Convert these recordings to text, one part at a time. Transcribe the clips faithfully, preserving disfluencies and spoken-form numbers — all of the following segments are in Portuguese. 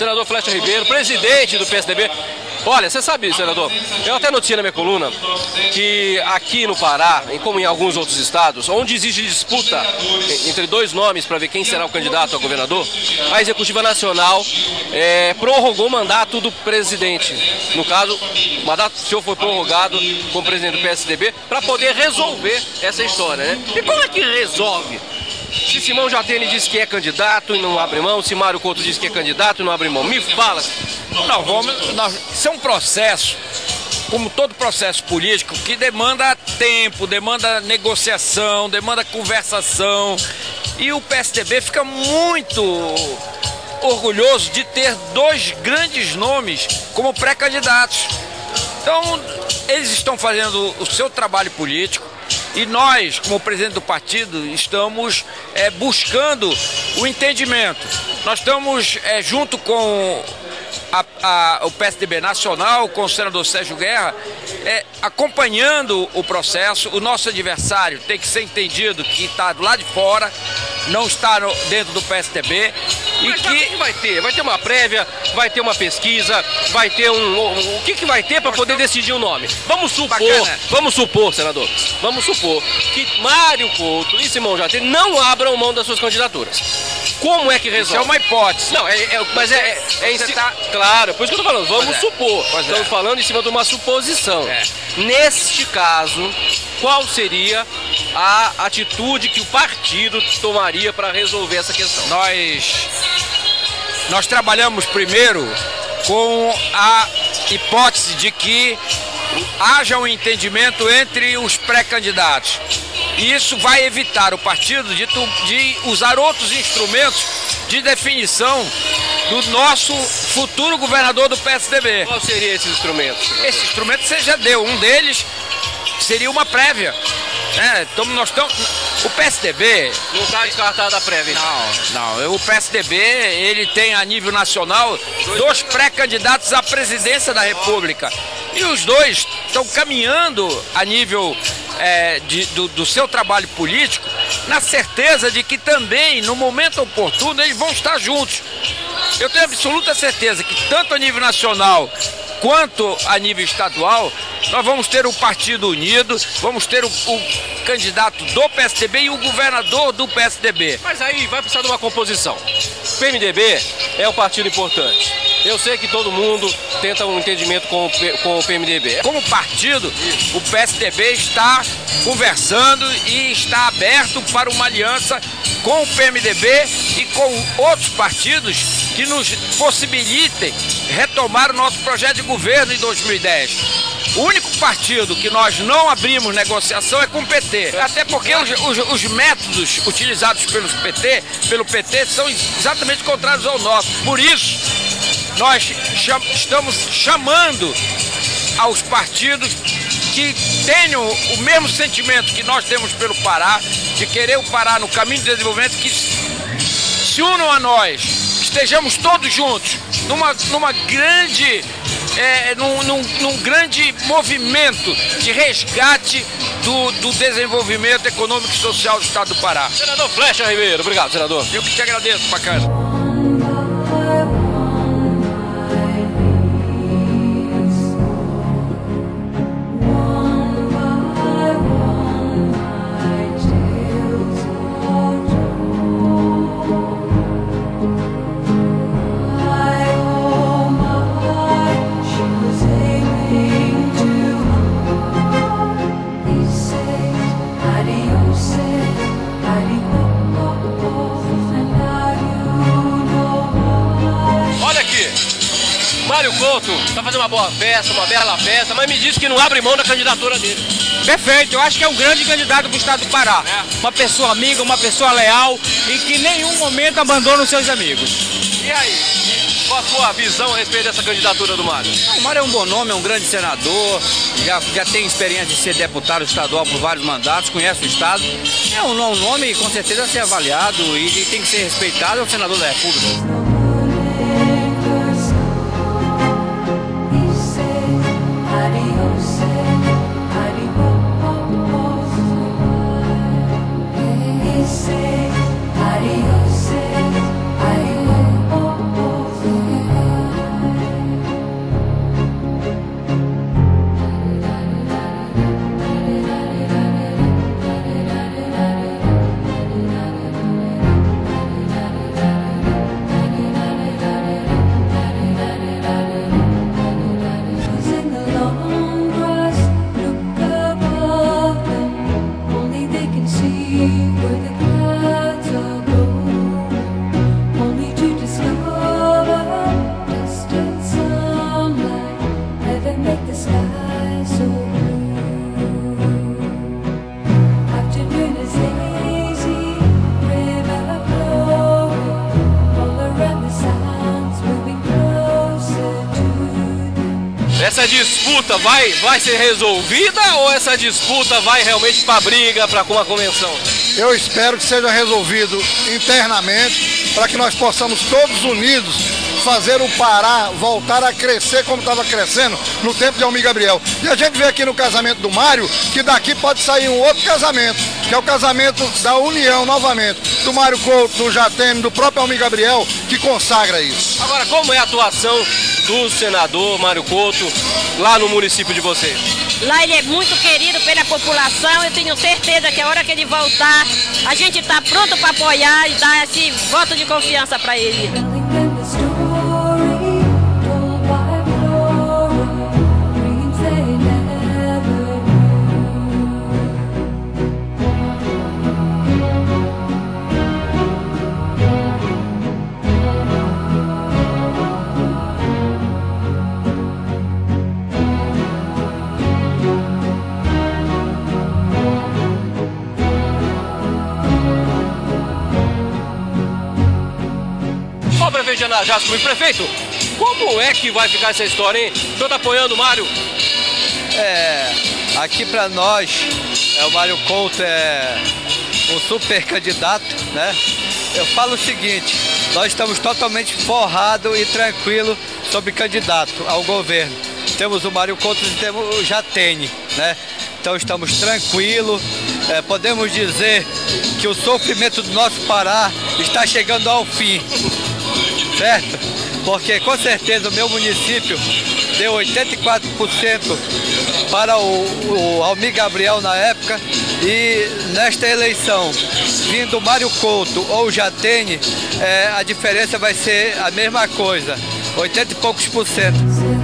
Senador Flecha Ribeiro, presidente do P S D B. Olha, você sabe, senador, eu até noticiei na minha coluna que aqui no Pará, como em alguns outros estados, onde existe disputa entre dois nomes para ver quem será o candidato a governador, a Executiva Nacional é, prorrogou o mandato do presidente. No caso, o mandato do senhor foi prorrogado como presidente do P S D B para poder resolver essa história, né? E como é que resolve? Se Simão Jatene diz que é candidato e não abre mão, se Mário Couto diz que é candidato e não abre mão, me fala. Nós vamos, nós, isso é um processo, como todo processo político, que demanda tempo, demanda negociação, demanda conversação. E o P S D B fica muito orgulhoso de ter dois grandes nomes como pré-candidatos. Então, eles estão fazendo o seu trabalho político. E nós, como presidente do partido, estamos é, buscando o entendimento. Nós estamos, é, junto com a, a, o P S D B Nacional, com o senador Sérgio Guerra, é, acompanhando o processo. O nosso adversário tem que ser entendido que está lá de fora, não está no, dentro do P S D B. E Mas que... o que vai ter? Vai ter uma prévia, vai ter uma pesquisa, vai ter um... um o que, que vai ter para poder estamos... decidir o nome? Vamos supor, Bacana. vamos supor, senador, vamos supor que Mário Couto e Simão Jatene não abram mão das suas candidaturas. Como é que resolve? Isso é uma hipótese. Não, é, é, mas é, é, é em si... tá... Claro, por isso que eu tô falando, vamos pois supor. É. Estamos é. falando em cima de uma suposição. É. Neste caso, qual seria a atitude que o partido tomaria para resolver essa questão? Nós, nós trabalhamos primeiro com a hipótese de que haja um entendimento entre os pré-candidatos. E isso vai evitar o partido de, de usar outros instrumentos de definição do nosso futuro governador do P S D B. Qual seria esse instrumento? Esse instrumento você já deu. Um deles seria uma prévia. É, então nós estamos... O P S D B... Não está descartada a prévia. Não, não. O P S D B, ele tem a nível nacional dois pré-candidatos à presidência da República. E os dois estão caminhando a nível é, de, do, do seu trabalho político, na certeza de que também, no momento oportuno, eles vão estar juntos. Eu tenho absoluta certeza que tanto a nível nacional quanto a nível estadual, nós vamos ter um partido unido, vamos ter o, o candidato do P S D B e o governador do P S D B. Mas aí vai precisar de uma composição. O P M D B é um partido importante. Eu sei que todo mundo tenta um entendimento com o, com o P M D B. Como partido, o P S D B está conversando e está aberto para uma aliança com o P M D B e com outros partidos que nos possibilitem retomar o nosso projeto de governo em dois mil e dez. O único partido que nós não abrimos negociação é com o P T. Até porque os, os, os métodos utilizados pelos P T, pelo P T são exatamente contrários ao nosso. Por isso, nós cham, estamos chamando aos partidos que tenham o mesmo sentimento que nós temos pelo Pará, de querer o Pará no caminho de desenvolvimento, que se unam a nós, estejamos todos juntos, numa, numa grande... É, num, num, num grande movimento de resgate do, do desenvolvimento econômico e social do estado do Pará. Senador Flecha Ribeiro, obrigado, senador. Eu que te agradeço, bacana. Mário Couto está fazendo uma boa festa, uma bela festa, mas me disse que não abre mão da candidatura dele. Perfeito, eu acho que é um grande candidato para o estado do Pará. É. Uma pessoa amiga, uma pessoa leal e que em nenhum momento abandona os seus amigos. E aí, qual a sua visão a respeito dessa candidatura do Mário? O Mário é um bom nome, é um grande senador, já, já tem experiência de ser deputado estadual por vários mandatos, conhece o estado. É um, um nome com certeza a ser avaliado e, e tem que ser respeitado, é o senador da República. Adiós, adiós, adiós. essa disputa vai, vai ser resolvida ou essa disputa vai realmente para briga, para uma convenção? Eu espero que seja resolvido internamente, para que nós possamos todos unidos fazer o Pará voltar a crescer como estava crescendo no tempo de Almir Gabriel. E a gente vê aqui no casamento do Mário que daqui pode sair um outro casamento, que é o casamento da união novamente, do Mário Couto, do Jatene, do próprio Almir Gabriel, que consagra isso. Agora, como é a atuação do senador Mário Couto lá no município de vocês? Lá ele é muito querido pela população, eu tenho certeza que a hora que ele voltar, a gente está pronto para apoiar e dar esse voto de confiança para ele. Ó, prefeito de Anajás comigo. Prefeito, como é que vai ficar essa história, hein? O senhor tá apoiando o Mário? É, aqui para nós, é, o Mário Couto é um super candidato, né? Eu falo o seguinte, nós estamos totalmente forrados e tranquilos sobre candidato ao governo. Temos o Mário Couto e temos o Jatene, né? Então estamos tranquilos, é, podemos dizer que o sofrimento do nosso Pará está chegando ao fim, certo? Porque com certeza o meu município deu oitenta e quatro por cento para o, o Almir Gabriel na época, e nesta eleição, vindo o Mário Couto ou o Jatene, é, a diferença vai ser a mesma coisa, oitenta e poucos por cento.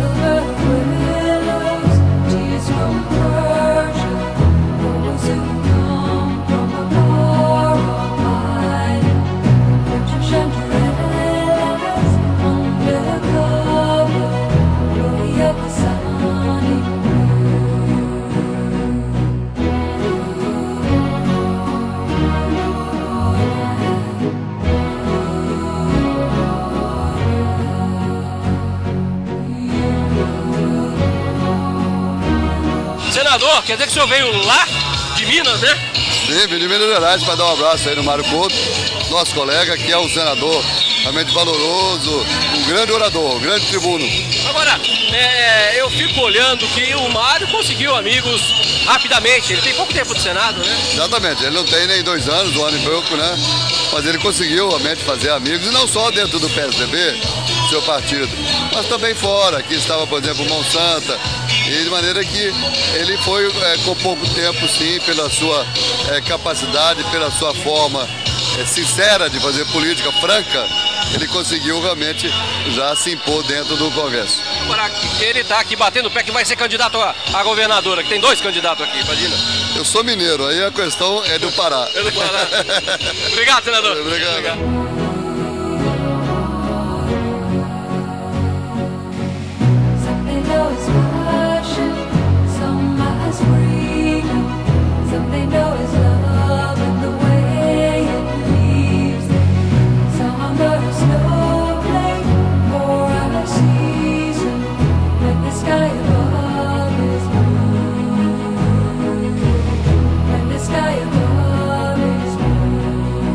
Senador, quer dizer que o senhor veio lá de Minas, né? Sim, vim de Minas Gerais para dar um abraço aí no Mário Couto, nosso colega, que é um senador realmente valoroso, um grande orador, um grande tribuno. Agora, é, eu fico olhando que o Mário conseguiu amigos rapidamente. Ele tem pouco tempo de Senado, né? Exatamente, ele não tem nem dois anos, um ano e pouco, né? Mas ele conseguiu realmente fazer amigos, e não só dentro do P S D B, seu partido, mas também fora. Aqui estava, por exemplo, o Monsanto, e de maneira que ele foi é, com pouco tempo, sim, pela sua é, capacidade, pela sua forma é, sincera de fazer política franca, ele conseguiu realmente já se impor dentro do Congresso. Agora, ele está aqui batendo o pé que vai ser candidato a, a governadora, que tem dois candidatos aqui, imagina. Eu sou mineiro, aí a questão é do Pará. É do Pará. Obrigado, senador. Obrigado. Obrigado.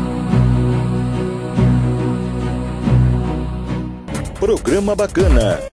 Programa bacana.